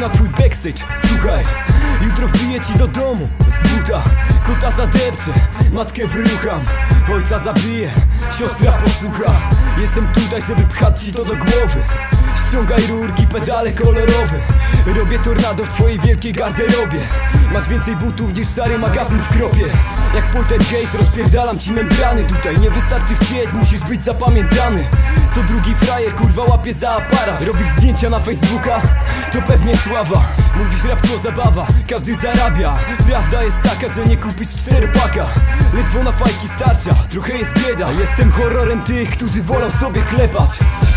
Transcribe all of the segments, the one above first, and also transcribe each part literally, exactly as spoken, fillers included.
na twój backstage. Słuchaj, jutro wbiję ci do domu z buta, kota zadepczę, matkę wyrucham, ojca zabiję, siostra posłucha. Jestem tutaj, żeby pchać ci to do głowy. Ściągaj rurki, pedale kolorowe. Robię tornado w twojej wielkiej garderobie. Masz więcej butów niż szary magazyn w kropie. Jak poltergeist rozpierdalam ci membrany. Tutaj nie wystarczy chcieć, musisz być zapamiętany. Co drugi frajer kurwa łapie za aparat. Robisz zdjęcia na Facebooka? To pewnie sława. Mówisz rap to zabawa, każdy zarabia. Prawda jest taka, że nie kupisz czteropaka. Ledwo na fajki starcza, trochę jest bieda. Jestem horrorem tych, którzy wolą sobie klepać.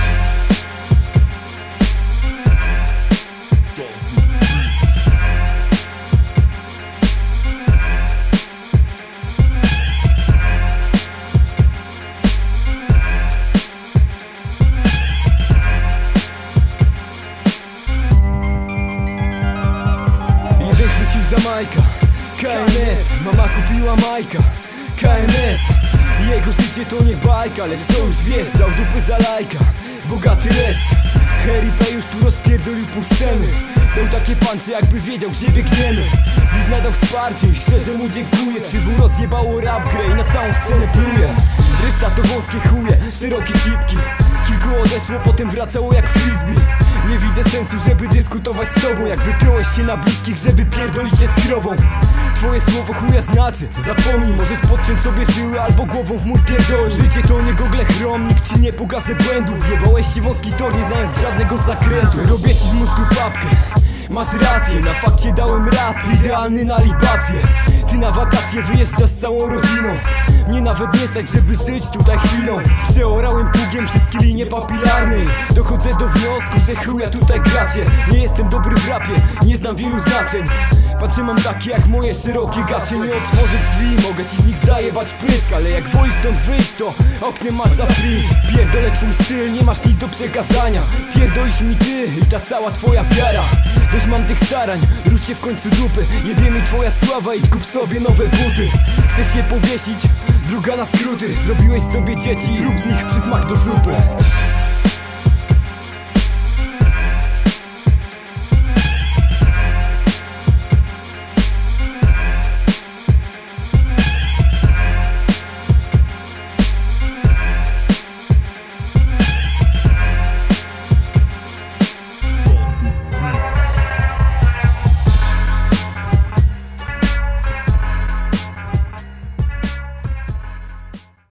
Majka, K N S, mama kupiła Majka, K N S. Jego życie to nie bajka, lecz to już wiesz, dał dupy za lajka. Bogaty les, Harry P. już tu rozpierdolił pół sceny. Dał takie pancze, jakby wiedział, gdzie biegniemy. Liz nadał wsparcie i szczerze mu dziękuję. Krzywu rozjebało rap grę i na całą scenę pluje. Reszta to wąskie chuje, szerokie cipki. Kilku odeszło, potem wracało jak frisbee. Nie widzę sensu, żeby dyskutować z tobą. Jak wypiąłeś się na bliskich, żeby pierdolić się z krową. Twoje słowo chuja znaczy, zapomnij. Możesz podciąć sobie żyły albo głową w mur pierdoli. Życie to nie gogle chrom, nikt ci nie pokaże błędów. Wjebałeś się wąski tor, nie znając żadnego zakrętu. Robię ci z mózgu papkę. Masz rację, na fakcie dałem rap, idealny na libację. Ty na wakacje wyjeżdżasz z całą rodziną. Mnie nawet nie stać, żeby żyć tutaj chwilą. Przeorałem pługiem wszystkie linie papilarnej. Dochodzę do wniosku, że chuja tutaj gracie. Nie jestem dobry w rapie, nie znam wielu znaczeń. Patrzę, mam takie jak moje szerokie gacie. Nie otworzę drzwi, mogę ci z nich zajebać w pysk. Ale jak wolisz stąd wyjść, to oknem masz za free. Pierdolę twój styl, nie masz nic do przekazania. Pierdolisz mi ty i ta cała twoja wiara. Dość mam tych starań, ruszcie w końcu dupy. Jebie mi twoja sława, idź kup sobie nowe buty. Chcesz je powiesić? Druga na skróty. Zrobiłeś sobie dzieci, zrób z nich przysmak do zupy.